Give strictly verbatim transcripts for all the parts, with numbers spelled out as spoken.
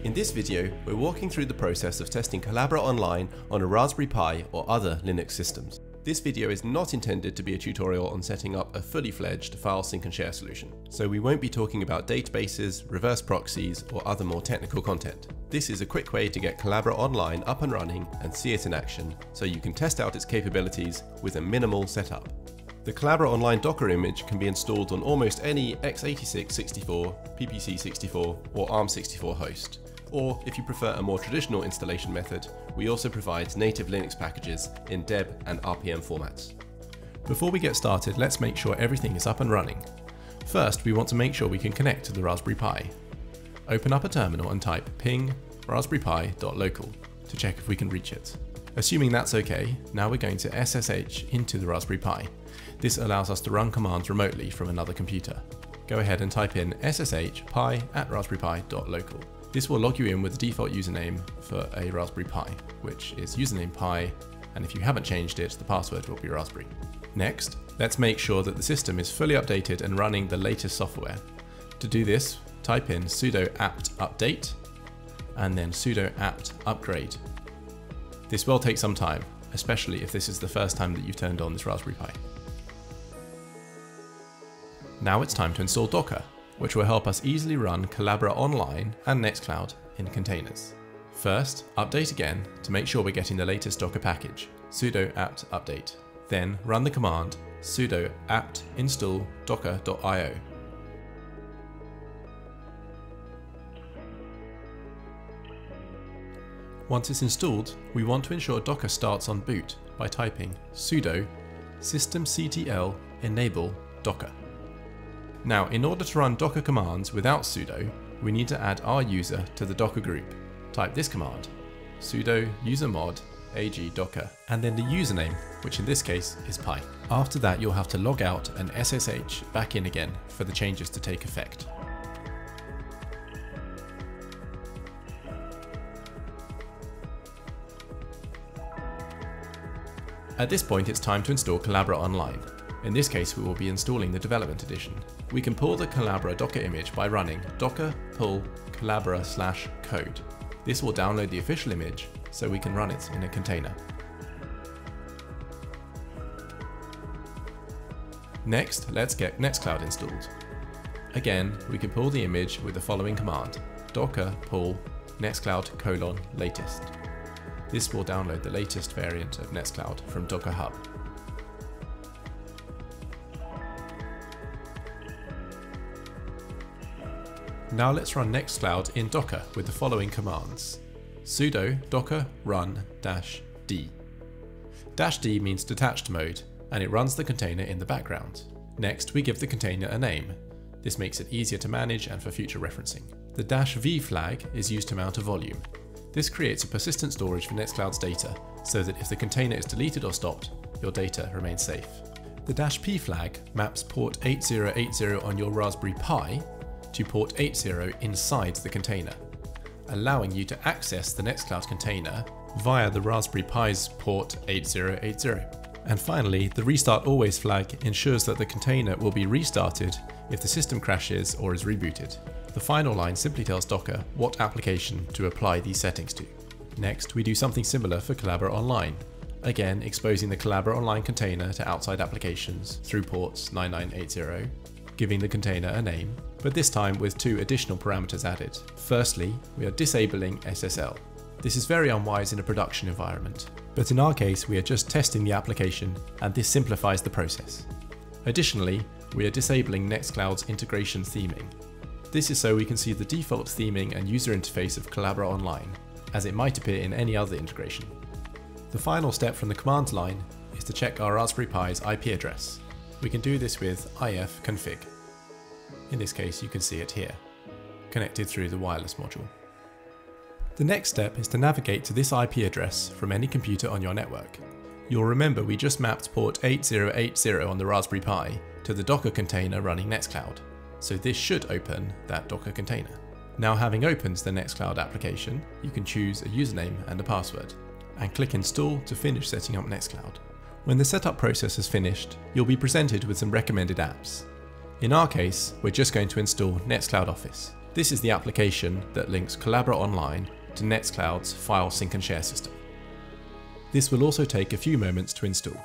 In this video, we're walking through the process of testing Collabora Online on a Raspberry Pi or other Linux systems. This video is not intended to be a tutorial on setting up a fully fledged file sync and share solution, so we won't be talking about databases, reverse proxies, or other more technical content. This is a quick way to get Collabora Online up and running and see it in action, so you can test out its capabilities with a minimal setup. The Collabora Online Docker image can be installed on almost any x eighty-six sixty-four, P P C sixty-four, or ARM sixty-four host. Or, if you prefer a more traditional installation method, we also provide native Linux packages in deb and R P M formats. Before we get started, let's make sure everything is up and running. First, we want to make sure we can connect to the Raspberry Pi. Open up a terminal and type ping raspberry pi dot local to check if we can reach it. Assuming that's okay, now we're going to S S H into the Raspberry Pi. This allows us to run commands remotely from another computer. Go ahead and type in S S H pi at raspberry pi dot local. This will log you in with the default username for a Raspberry Pi, which is username pi, and if you haven't changed it, the password will be raspberry. Next, let's make sure that the system is fully updated and running the latest software. To do this, type in sudo apt update and then sudo apt upgrade. This will take some time, especially if this is the first time that you've turned on this Raspberry Pi. Now it's time to install Docker, which will help us easily run Collabora Online and Nextcloud in containers. First, update again to make sure we're getting the latest Docker package, sudo apt update. Then run the command sudo apt install docker dot i o. Once it's installed, we want to ensure Docker starts on boot by typing sudo systemctl enable docker. Now, in order to run Docker commands without sudo, we need to add our user to the Docker group. Type this command, sudo usermod ag docker, and then the username, which in this case is pi. After that, you'll have to log out and S S H back in again for the changes to take effect. At this point, it's time to install Collabora Online. In this case, we will be installing the development edition. We can pull the Collabora Docker image by running docker pull collabora slash code. This will download the official image so we can run it in a container. Next, let's get Nextcloud installed. Again, we can pull the image with the following command, docker pull nextcloud colon latest. This will download the latest variant of Nextcloud from Docker Hub. Now let's run Nextcloud in Docker with the following commands. Sudo docker run dash d. Dash d means detached mode, and it runs the container in the background. Next, we give the container a name. This makes it easier to manage and for future referencing. The dash v flag is used to mount a volume. This creates a persistent storage for Nextcloud's data, so that if the container is deleted or stopped, your data remains safe. The dash p flag maps port eighty eighty on your Raspberry Pi to port eighty inside the container, allowing you to access the Nextcloud container via the Raspberry Pi's port eighty eighty. And finally, the restart always flag ensures that the container will be restarted if the system crashes or is rebooted. The final line simply tells Docker what application to apply these settings to. Next, we do something similar for Collabora Online, again exposing the Collabora Online container to outside applications through ports ninety-nine eighty, giving the container a name, but this time with two additional parameters added. Firstly, we are disabling S S L. This is very unwise in a production environment, but in our case we are just testing the application, and this simplifies the process. Additionally, we are disabling Nextcloud's integration theming. This is so we can see the default theming and user interface of Collabora Online, as it might appear in any other integration. The final step from the command line is to check our Raspberry Pi's I P address. We can do this with ifconfig. In this case, you can see it here, connected through the wireless module. The next step is to navigate to this I P address from any computer on your network. You'll remember we just mapped port eighty eighty on the Raspberry Pi to the Docker container running Nextcloud, so this should open that Docker container. Now, having opened the Nextcloud application, you can choose a username and a password, and click Install to finish setting up Nextcloud. When the setup process has finished, you'll be presented with some recommended apps. In our case, we're just going to install Nextcloud Office. This is the application that links Collabora Online to Nextcloud's file sync and share system. This will also take a few moments to install.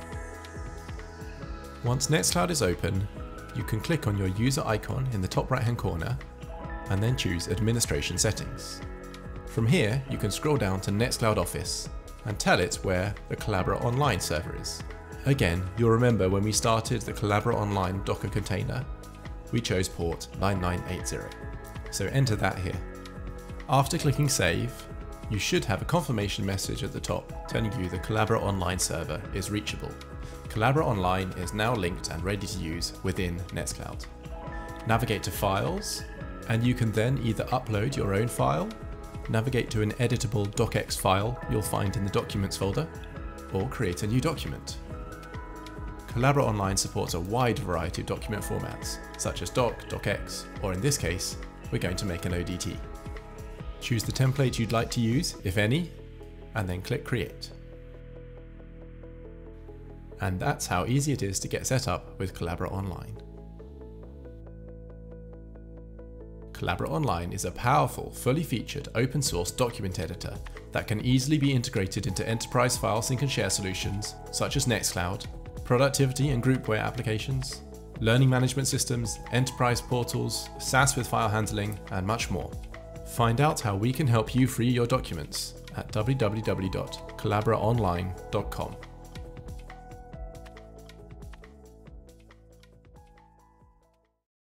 Once Nextcloud is open, you can click on your user icon in the top right hand corner and then choose Administration Settings. From here, you can scroll down to Nextcloud Office and tell it where the Collabora Online server is. Again, you'll remember when we started the Collabora Online Docker container, we chose port nine nine eight zero. So enter that here. After clicking Save, you should have a confirmation message at the top telling you the Collabora Online server is reachable. Collabora Online is now linked and ready to use within Nextcloud. Navigate to Files, and you can then either upload your own file, navigate to an editable docx file you'll find in the Documents folder, or create a new document. Collabora Online supports a wide variety of document formats, such as doc, docx, or in this case, we're going to make an O D T. Choose the template you'd like to use, if any, and then click Create. And that's how easy it is to get set up with Collabora Online. Collabora Online is a powerful, fully featured open source document editor that can easily be integrated into enterprise file sync and share solutions such as Nextcloud, productivity and groupware applications, learning management systems, enterprise portals, SaaS with file handling, and much more. Find out how we can help you free your documents at w w w dot collabora online dot com.